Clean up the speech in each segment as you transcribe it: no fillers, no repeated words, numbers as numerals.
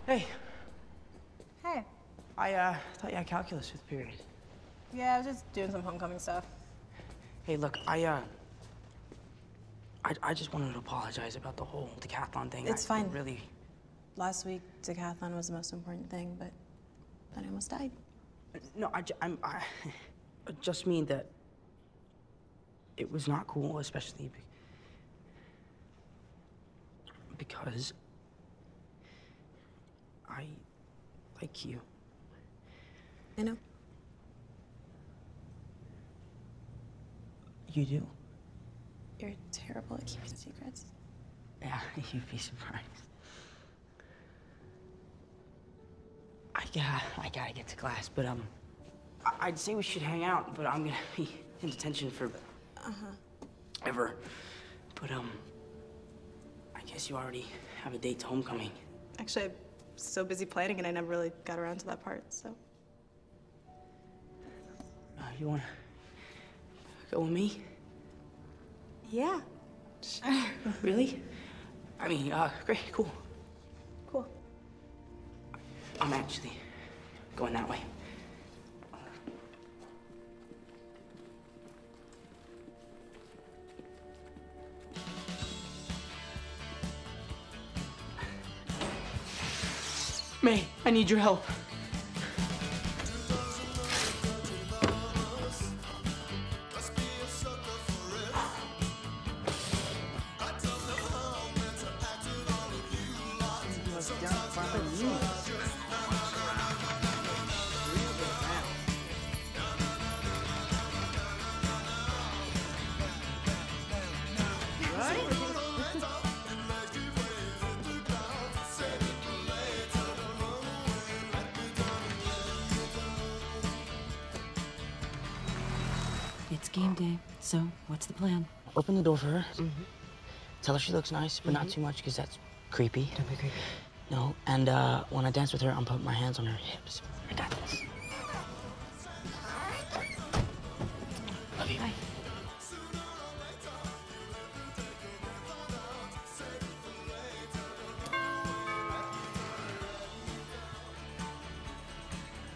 Hey, Hey. I thought you had calculus fifth period. Yeah, I was just doing some homecoming stuff. Hey, look, I just wanted to apologize about the whole decathlon thing. It's fine. Really. Last week, decathlon was the most important thing, but then I almost died. No, I just mean that it was not cool, especially because I like you. I know. You do? You're terrible at keeping secrets. Yeah, you'd be surprised. I gotta get to class, but I'd say we should hang out, but I'm gonna be in detention for ever. But I guess you already have a date to homecoming. Actually, I'm so busy planning and I never really got around to that part, so. You wanna go with me? Yeah. Sure. Really? I mean, great, cool. Cool. I'm actually going that way. May, I need your help. It's game day, so what's the plan? Open the door for her. Tell her she looks nice, but not too much, because that's creepy. Don't be creepy. No, and when I dance with her, I'm putting my hands on her hips. I got this. Love you. Bye.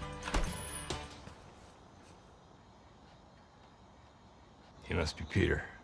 He must be Peter.